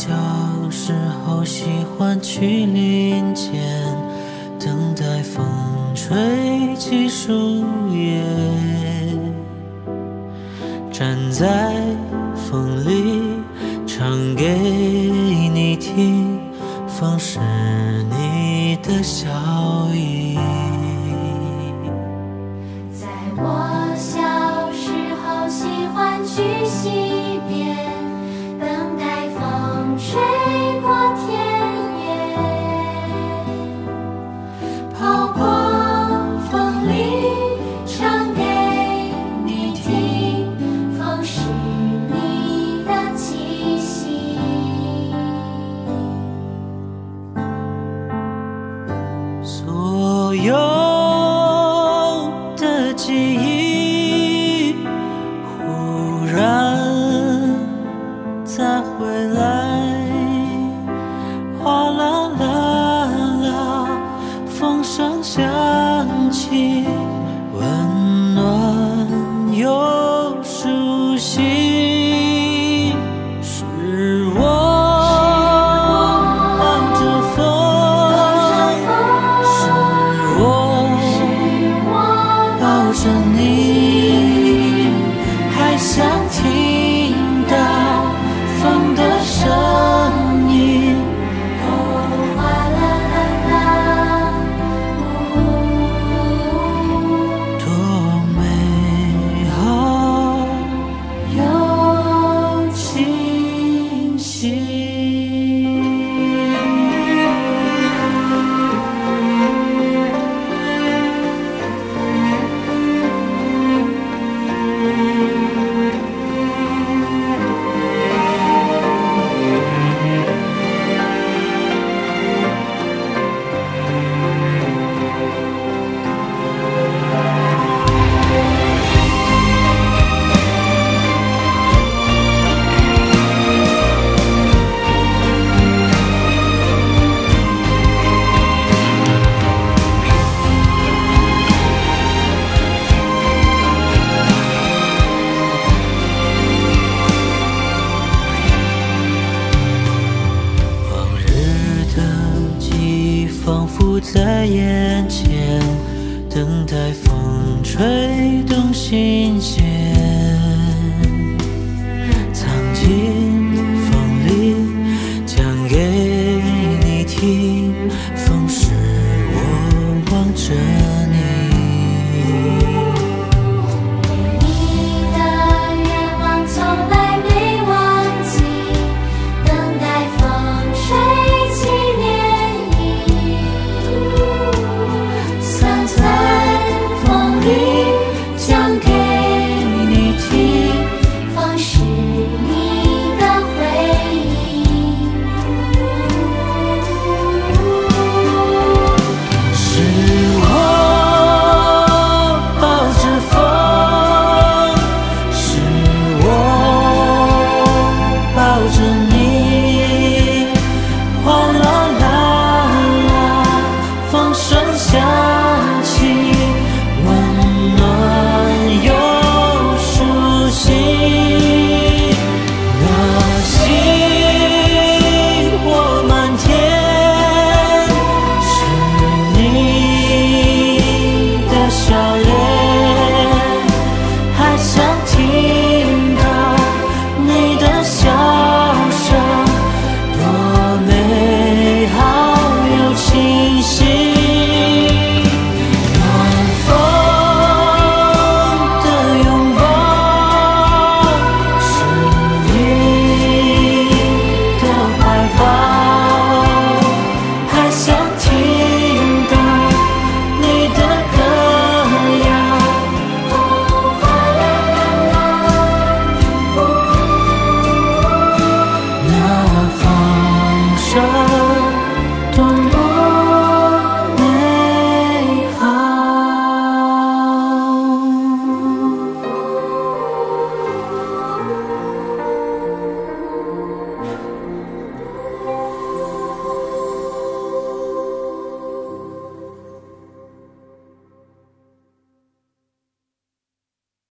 小时候喜欢去林间，等待风吹起树叶，站在风里唱给你听，风是你的笑意。 在我小时候喜欢去溪边，等待风吹过田野，跑过风里唱给你听，风是你的气息。 所有的记忆忽然再回来，哗啦啦啦，风声响起，温暖又熟悉，是我望着风，是我抱着你，还想听到风的声音。 哗啦啦啦， 多美好又清晰。仿佛在眼前，等待风吹动心弦，